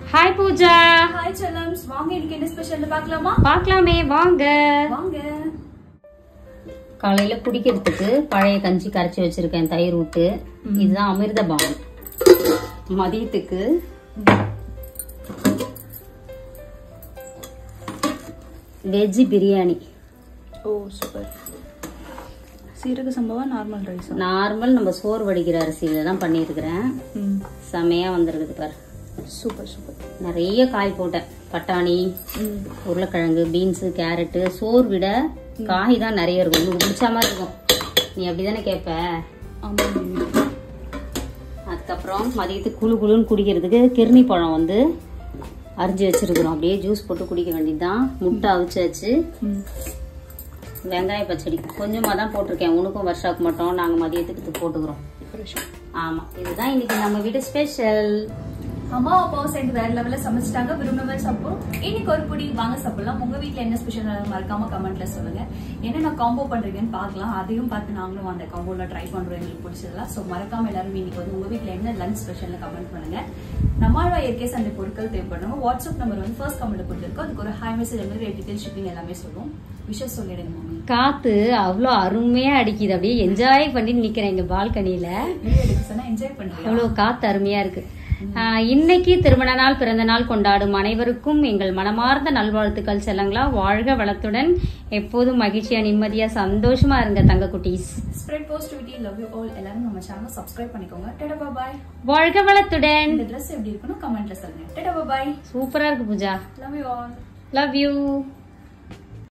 Hi Pooja. Hi செல்லம்ஸ். வாங்க இன்னைக்கு என்ன ஸ்பெஷல்னு பார்க்கலாமா? பார்க்கலாமே, வாங்க வாங்க. காலையில குடிக்கிறதுக்கு பழைய கஞ்சி கரைச்சி வச்சிருக்கேன், தயிர் விட்டு. இதுதான் அமிர்த பானம். மதியத்துக்கு வெஜ் பிரியாணி. ஓ சூப்பர். சீரக சம்பா நார்மல் ரைஸ்? நார்மல் நம்ம சோறு வடிக்கிற அரிசியில தான் பண்ணியிருக்கிறேன். செமையா வந்திருக்குது பாரு. Super super. நிறைய காய் போட்டேன். பட்டாணி, உருளைக்கிழங்கு, பீன்ஸு, கேரட்டு. சோறு விட காய் தான் நிறைய இருக்கும். உங்களுக்கு பிடிச்ச மாதிரி இருக்கும். நீ அப்படிதானே கேட்ப? அதுக்கப்புறம் மதியத்துக்கு குழு குழுன்னு குடிக்கிறதுக்கு கிர்னி பழம் வந்து அரிஞ்சு வச்சிருக்கிறோம். அப்படியே ஜூஸ் போட்டு குடிக்க வேண்டியதுதான். முட்டை அவிச்சாச்சு. வெங்காய பச்சடி கொஞ்சமா தான் போட்டிருக்கேன். உனக்கும் வருஷாக்கு மட்டும் நாங்க மதியத்துக்கு போட்டுக்கிறோம். ஆமா, இதுதான் இன்னைக்கு நம்ம வீட்டு ஸ்பெஷல். அம்மா அப்பாவும் சேர்ந்து வேற லெவல்ல சமைச்சிட்டாங்க. விரும்பினவர் சாப்பிடும். இன்னைக்கு ஒரு புடி வாங்க சாப்பிடலாம். உங்க வீட்டுல என்ன ஸ்பெஷல் மறக்காம கமெண்ட்ல சொல்லுங்க. என்னென்ன காம்போ பண்றீங்கன்னு பாக்கலாம். அதையும் பார்த்து நாங்களும் அந்த காம்போல ட்ரை பண்றோம். எங்களுக்கு பிடிச்சதெல்லாம். சோ மறக்காம எல்லாரும் இன்னைக்கு வந்து உங்க வீட்டுல என்ன லஞ்ச் ஸ்பெஷல்னு கமெண்ட் பண்ணுங்க. நம்மளோட இயற்கை சந்தை பொருட்கள் தேவைப்படுறோம். வாட்ஸ்அப் நம்பர் வந்து ஃபர்ஸ்ட் கமெண்ட் கொடுத்துருக்கோம். அதுக்கு ஒரு ஹை மெசேஜ் வந்து டீடைல் ஷிப்பிங் எல்லாமே சொல்லுவோம். விஷயம் சொல்லிடுங்க மாமி. காத்து அவ்வளோ அருமையா அடிக்குது. அப்படியே என்ஜாய் பண்ணி நிக்கிறேன் இங்க பால்கனியில. என்ஜாய் பண்றேன். அவ்வளவு காத்து அருமையா இருக்கு. இன்னைக்கு திருமண நாள், பிறந்த நாள் கொண்டாடும் அனைவருக்கும் எங்கள் மனமார்ந்த நல்வாழ்த்துக்கள். செல்லங்களா, வாழ்க வளத்துடன் எப்போதும் மகிழ்ச்சியா, நிம்மதியா, சந்தோஷமா இருங்க தங்க குட்டீஸ். Spread positivity. Love you all. எல்லாரும் நம்ம சேனலை சப்ஸ்கிரைப் பண்ணிக்கோங்க. டடா பாய். வாழ்க வளத்துடன். இந்த ட்ரெஸ் எப்படி இருக்குன்னு கமெண்ட்ல சொல்லுங்க. டடா பாய். சூப்பரா இருக்கு Pooja. Love you all. Love you.